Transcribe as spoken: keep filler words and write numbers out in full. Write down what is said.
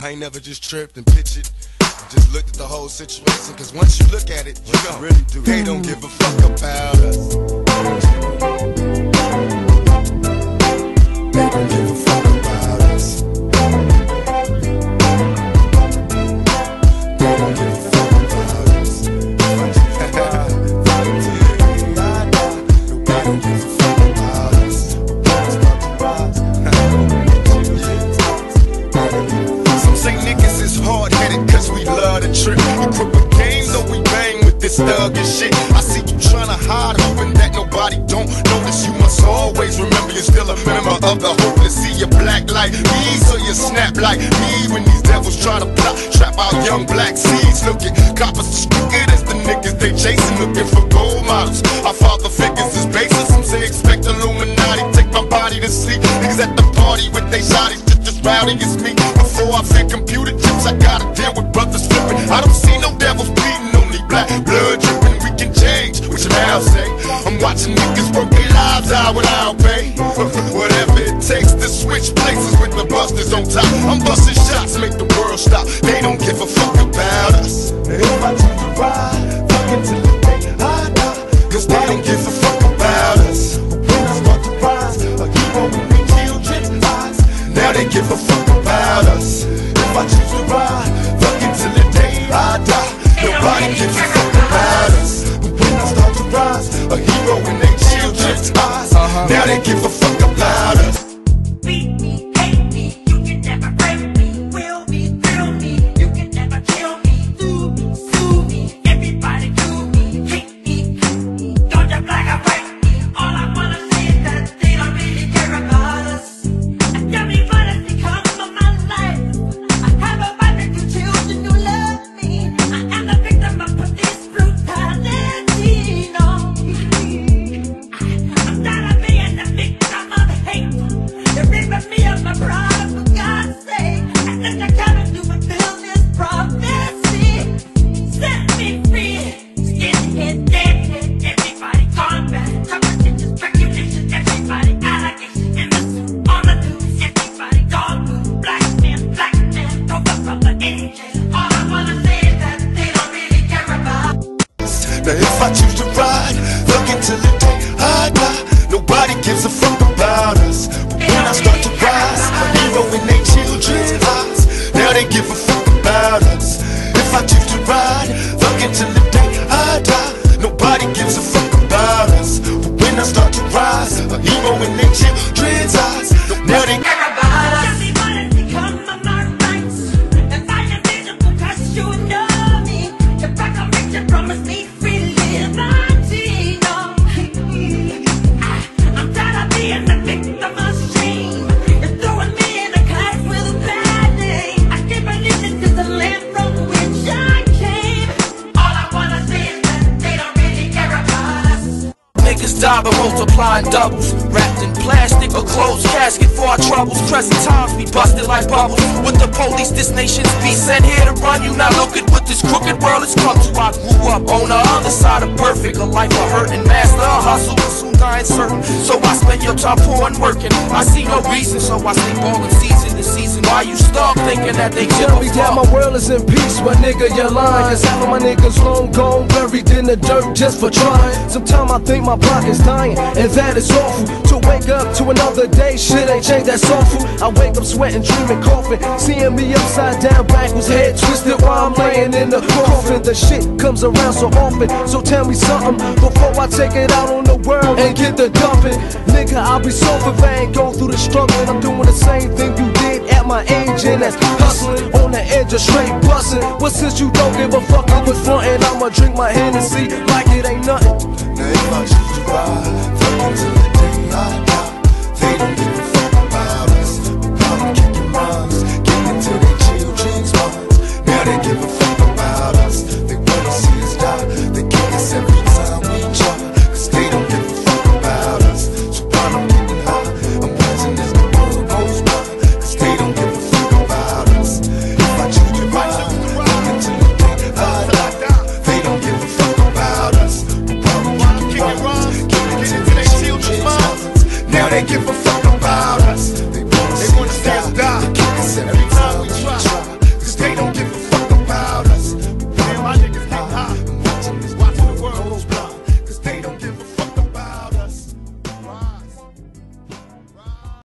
I ain't never just tripped and pitched it. I just looked at the whole situation, cause once you look at it, you know, really do. They don't give a fuck about us. They don't give a fuck about us. They don't give a fuck about us. They don't give a fuck about us. Some say niggas is hard-headed cause we love to trip. Equip a game though we bang with this thuggin' shit. I see you tryna hide, hoping that nobody don't notice. You must always remember you're still a member of the hopeless. See you black like me, so you snap like me. When these devils try to plot, trap out young black seeds. Look at coppers as crooked as the niggas they chasing, looking for gold models. Our father figures is baseless. Some say expect Illuminati, take my body to sleep. Niggas at the party with they shotties, just as rowdy as me. Before I fear computer chips, I gotta deal with brothers flipping. I don't see no devils bleeding, only black blood dripping. We can change, what you now say? I'm watching niggas work their lives out without pay. Whatever it takes to switch places with the busters on top. I'm busting shots, make the world stop. They don't give a fuck about us. If I choose to ride, fuck until the day I die, cause they don't give a fuck about us. When I start to rise, a hero in their children's eyes. Now they give a fuck about us. If I choose to ride, fuck until the day I die, nobody gives a fuck about us. When I start to rise, a hero in their children's eyes. Uh-huh. Now they give a fuck about us. Beat me, hate me, you can never break me. Will me, thrill me, you can never kill me. Sue me, sue me, everybody do me. Hate me, don't you black or white me. All I wanna say is that they don't really care about us. Everybody's become of my life. I have a wife and two children who love me. I am the victim of police brutality. No, I'm tired of being the victim of hate. You're ripping me of my pride, for God's sake. I think I gotta do fulfill this prophecy. Set me free, skinhead, deadhead, everybody gone back. Competition, speculation, everybody allegation. In the suit, on the news, everybody gone blue. Black man, black man, throw the brother in jail. All I wanna say is that they don't really care about. Now if I choose to ride, look until the day I die, nobody gives a fuck about us. But when I start to rise, a hero in their children's eyes. Now they give a fuck about us. If I choose to ride, look until the day I die, nobody gives a fuck about us. But when I start to rise, a hero in their children's eyes. Now they Care about us. Everybody's become of my rights. If I am visible, cause you know me. If I come rich and promise me free liberty, no. I, I'm tired of being the victim of shame. You're throwing me in a class with a bad name. I can't believe this is the land from which I came. All I wanna say is that they don't really care about us. Niggas die but multiplying doubles. Wrapped in plastic or closed casket for our troubles. Present times be busted like bubbles. With the police, this nation's be sent here to run you. Now look at what this crooked world has come to. I grew up on the other side of perfect. A life of hurt and master a hustle and soon die uncertain. So I spend your time poor and working. I see no reason, so I sleep all in season to season. Why you stuck thinking that they give Tell a me fuck? that my world is in peace, but nigga, you're lying. Cause half of my niggas long gone, buried in the dirt just for trying. Sometimes I think my pocket's dying, and that is awful. To wake up to another day, shit ain't changed, that's awful. I wake up sweating, dreaming, coughing, seeing me upside down, backwards, head twisted while I'm laying in the coffin. The shit comes around so often, so tell me something before I take it out on the world and get the dumping. Nigga, I'll be sober if I ain't go through the struggle. I'm doing the same thing you did at my age, and that's hustling on the edge of straight busting. Well, since you don't give a fuck, I'm in front and I'ma drink my Hennessy like it ain't nothing. Now if I choose to ride, fuck until